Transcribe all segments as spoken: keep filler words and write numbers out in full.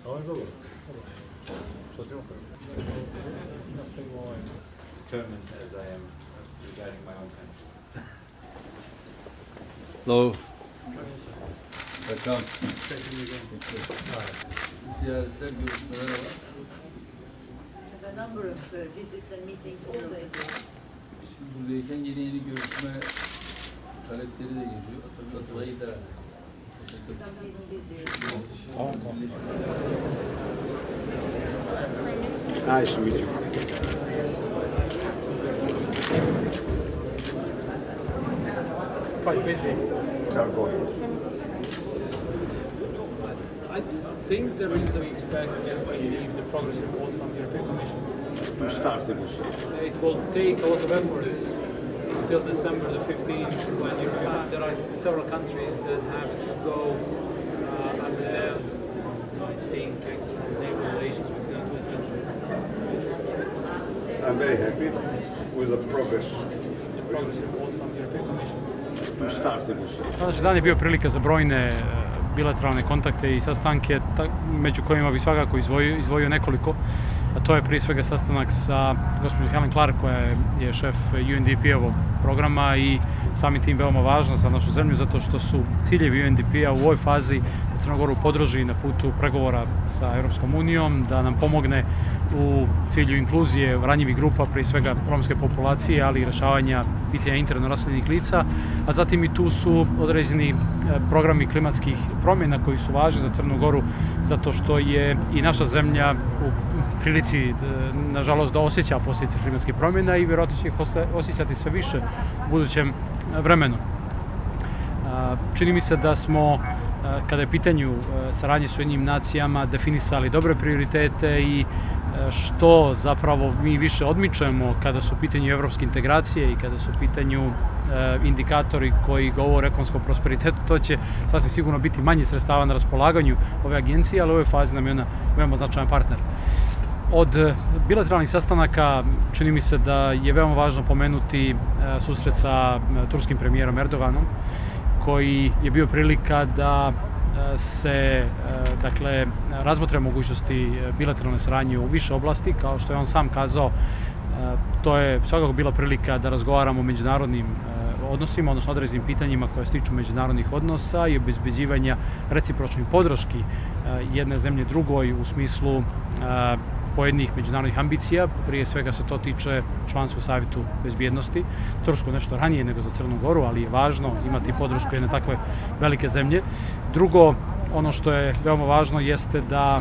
Ovo je dobro. Što ti opet? Nastavimo ovaj. Determined as I am regarding my own country. Hello. Welcome. Ziyaretler, görüşmeler var. A number of uh, visits and meetings all day long. Şimdi buradayken yeni yeni görüşme talepleri de geliyor. Dolayı da Becomes even busier. Tamam tamam. Nice to meet you. Quite busy. How going? I think there is, we expect to receive the progress report from the European Commission. To start negotiations. It will take a lot of efforts until December the fifteenth, when you, uh, there are several countries that have to go uh, under their, I think, excellent neighbor relations between the two countries. I'm very happy with the progress. The progress report from the European Commission. To start negotiations. Današnji dan je bio prilika za brojne bilateralne kontakte i sastanke, među kojima bih svakako izdvojio, izdvojio nekoliko, a to je prije svega sastanak sa gospođom Helen Clark, koja je šef U N D P-ovog programa i samim tim veoma važna za našu zemlju, zato što su ciljevi U N D P-a u ovoj fazi da Crnu Goru podrži na putu pregovora sa Europskom unijom, da nam pomogne u cilju inkluzije ranjivih grupa, prije svega romske populacije, ali i rešavanja pitanja interno raseljenih lica, a zatim i tu su određeni programi klimatskih promjena koji su važni za Crnu Goru, zato što je i naša zemlja u prilici, nažalost, da osjeća posljedice klimatskih promjena i vjerojatno će ih osjećati sve više u budućem vremenu. Čini mi se da smo, kada je pitanju saradnje s Ujedinjenim nacijama, definisali dobre prioritete i što zapravo mi više odmičemo kada su u pitanju evropske integracije i kada su u pitanju indikatori koji govore o ekonomskom prosperitetu, to će sasvim sigurno biti manje sredstava na raspolaganju ove agencije, ali u ovoj fazi nam je ona veoma značajan partner. Od bilateralnih sastanaka čini mi se da je veoma važno pomenuti susret sa turskim premijerom Erdoganom, koji je bio prilika da se dakle, razmotre mogućnosti bilateralne saradnje u više oblasti. Kao što je on sam kazao, to je svakako bila prilika da razgovaramo o međunarodnim odnosima, odnosno određenim pitanjima koje se tiču međunarodnih odnosa i obezbeđivanja recipročnih podrški jedne zemlje drugoj u smislu pojedinih međunarodnih ambicija. Prije svega se to tiče članstva u Savjetu bezbjednosti. Tursku nešto ranije nego za Crnu Goru, ali je važno imati podršku jedne takve velike zemlje. Drugo, ono što je veoma važno jeste da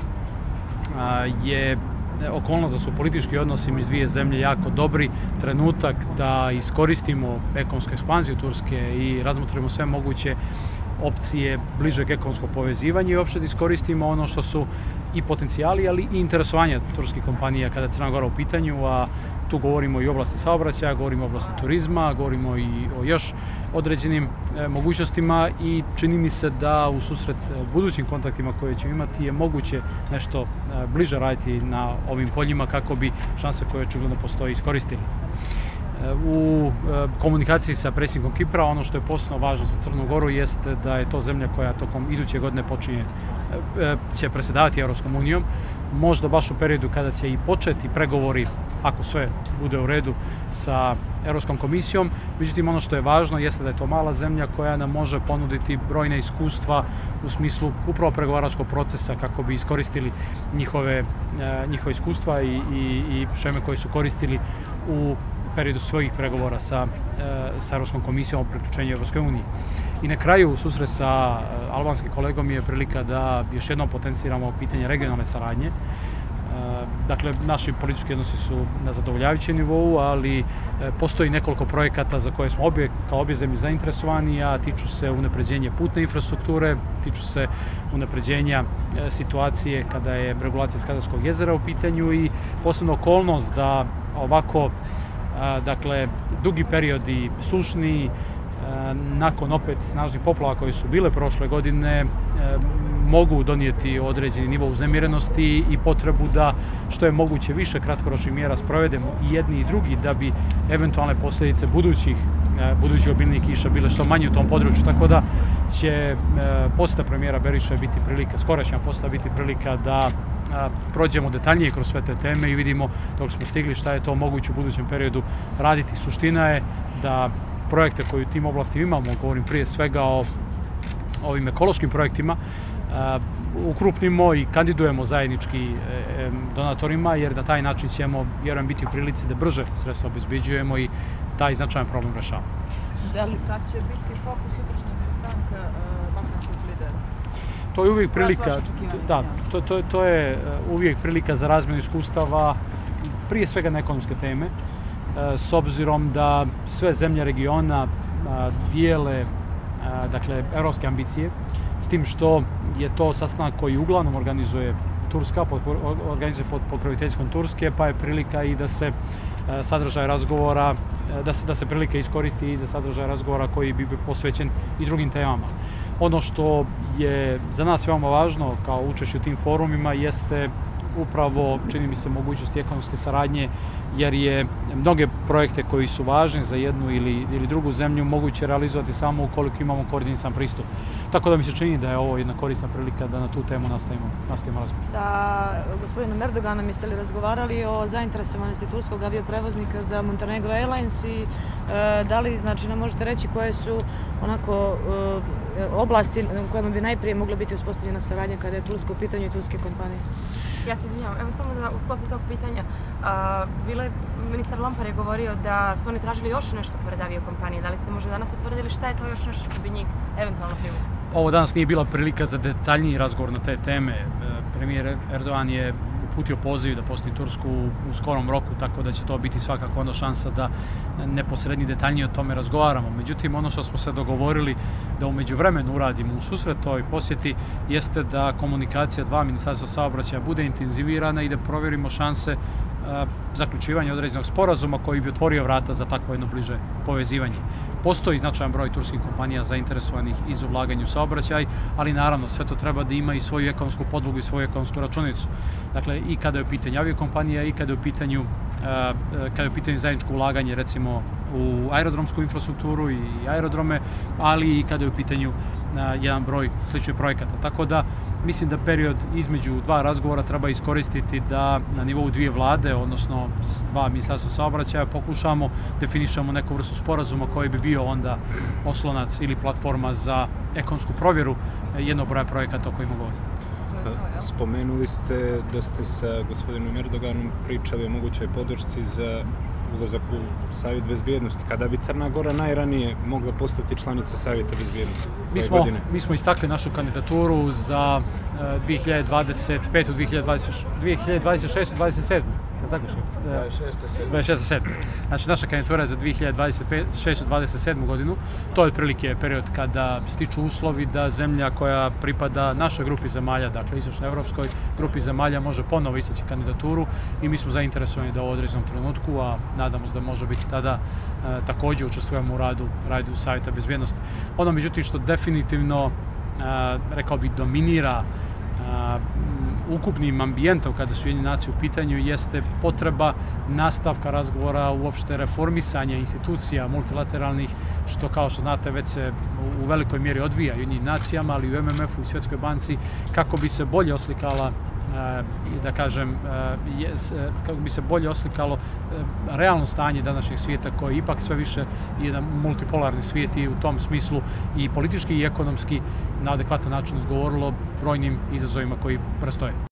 je okolnost da su politički odnosi među dvije zemlje jako dobri, trenutak da iskoristimo ekonomsku ekspanziju Turske i razmotrimo sve moguće opcije bližeg ekonomskog povezivanja i uopšte da iskoristimo ono što su i potencijali, ali i interesovanja turskih kompanija kada je Crna Gora u pitanju, a tu govorimo i o oblasti saobraćaja, govorimo o oblasti turizma, govorimo i o još određenim mogućnostima i čini mi se da u susret budućim kontaktima koje ćemo imati je moguće nešto bliže raditi na ovim poljima kako bi šanse koje očigledno postoji iskoristili. U komunikaciji sa predsjednikom Kipra ono što je posebno važno za Crnu Goru jeste da je to zemlja koja tokom iduće godine počinje, će predsjedavati Europskom unijom, možda baš u periodu kada će i početi pregovori, ako sve bude u redu, sa Europskom komisijom. Međutim, ono što je važno jeste da je to mala zemlja koja nam može ponuditi brojna iskustva u smislu upravo pregovaračkog procesa kako bi iskoristili njihove, njihove iskustva i, i, i šeme koje su koristili u periodu svojih pregovora sa, sa Europskom komisijom o priključenju Europskoj uniji. I na kraju, susret sa albanskim kolegom je prilika da još jednom potenciramo pitanje regionalne saradnje. Dakle, naši politički odnosi su na zadovoljavajućem nivou, ali postoji nekoliko projekata za koje smo obje, kao obje zemlje zainteresovani, a tiču se unapređenja putne infrastrukture, tiču se unapređenja situacije kada je regulacija Skadarskog jezera u pitanju i posebno okolnost da ovako dakle, dugi periodi sušni, nakon opet snažnih poplava koje su bile prošle godine, mogu donijeti određeni nivo uznemirenosti i potrebu da što je moguće više kratkoročnih mjera sprovedemo i jedni i drugi da bi eventualne posljedice budućih budući obilnih kiša bile što manje u tom području, tako da će posjeta premijera Beriša biti prilika, skorašnja posjeta biti prilika da prođemo detaljnije kroz sve te teme i vidimo dok smo stigli šta je to moguće u budućem periodu raditi. Suština je da projekte koje u tim oblastima imamo, govorim prije svega o ovim ekološkim projektima, ukrupnimo i kandidujemo zajednički donatorima, jer na taj način ćemo, vjerujem, biti u prilici da brže sredstva obezbeđujemo i taj značajan problem rešavamo. Da li tad će biti fokus sutrašnjeg sastanka balkanskih lidera? To je uvijek prilika, da, to, to, to je uvijek prilika za razmjenu iskustava, prije svega na ekonomske teme, s obzirom da sve zemlje regiona dijele, dakle, evropske ambicije, s tim što je to sastanak koji uglavnom organizuje Turska, organizuje pod pokroviteljstvom Turske, pa je prilika i da se sadržaj razgovora, da se, da se prilika iskoristi i za sadržaj razgovora koji bi bio posvećen i drugim temama. Ono što je za nas veoma važno kao učešće u tim forumima jeste upravo, čini mi se, mogućnosti ekonomske saradnje, jer je mnoge projekte koji su važni za jednu ili, ili drugu zemlju moguće realizovati samo ukoliko imamo koordinisan pristup. Tako da mi se čini da je ovo jedna korisna prilika da na tu temu nastavimo, nastavimo razgovor. Sa gospodinom Erdoganom jeste li razgovarali o zainteresovanosti turskog avioprevoznika za Montenegro Airlines i e, da li, znači, nam možete reći koje su onako e, oblasti u kojima bi najprije mogla biti uspostavljena saradnja kada je Turska u pitanju i turske kompanije? Ja se izvinjavam, evo samo da u sklopu tog pitanja, bilo je, ministar Lompar je govorio da su oni tražili još nešto pored aviokompanije. Da li ste možda danas utvrdili šta je to još nešto što bi njih eventualno privuklo? Ovo danas nije bila prilika za detaljniji razgovor na te teme. Premijer Erdogan je uputio poziv da posjeti Tursku u skorom roku, tako da će to biti svakako onda šansa da neposrednije detaljnije o tome razgovaramo. Međutim, ono što smo se dogovorili da u međuvremenu uradimo u susret toj posjeti jeste da komunikacija dva ministarstva saobraćaja bude intenzivirana i da provjerimo šanse zaključivanja određenog sporazuma koji bi otvorio vrata za takvo jedno bliže povezivanje. Postoji značajan broj turskih kompanija zainteresovanih i za ulaganje u saobraćaj, ali naravno sve to treba da ima i svoju ekonomsku podlogu i svoju ekonomsku računicu. Dakle, i kada je u pitanju aviokompanija i kada je u pitanju, kada je u pitanju zajedničko ulaganje, recimo, u aerodromsku infrastrukturu i aerodrome, ali i kada je u pitanju jedan broj sličnih projekata. Tako da mislim da period između dva razgovora treba iskoristiti da na nivou dvije vlade, odnosno dva ministarstva saobraćaja, pokušamo definišemo neku vrstu sporazuma koji bi bio onda oslonac ili platforma za ekonomsku provjeru jednog broja projekata o kojima govorimo. Spomenuli ste da ste sa gospodinom Erdoganom pričali o mogućoj podršci za ulazak u Savjet bezbjednosti. Kada bi Crna Gora najranije mogla postati članica Savjeta bezbjednosti? Mi smo, mi smo istakli našu kandidaturu za dvije hiljade dvadeset petu, dvije hiljade dvadeset šestu, dvadeset sedmu. dvadeset šeste sedme. Znači, naša kandidatura je za dvije hiljade dvadeset šestu, dvadeset sedmu godinu. To je otprilike period kada stiču uslovi da zemlja koja pripada našoj grupi zemalja, dakle istočnoevropskoj grupi zemalja, može ponovo istaći kandidaturu i mi smo zainteresovani da u određenom trenutku, a nadamo se da može biti tada, također učestvujemo u radu, radu Savjeta bezbjednosti. Ono, međutim, što definitivno, rekao bih, dominira ukupnim ambijentom kada su Ujedinjene nacije u pitanju jeste potreba nastavka razgovora, uopšte reformisanja institucija multilateralnih, što, kao što znate, već se u velikoj mjeri odvija u Ujedinjenim nacijama, ali i u M M F-u i Svjetskoj banci, kako bi se bolje oslikala da kažem, kako bi se bolje oslikalo realno stanje današnjeg svijeta, koji je ipak sve više jedan multipolarni svijet i u tom smislu i politički i ekonomski na adekvatan način odgovorilo brojnim izazovima koji prestoje.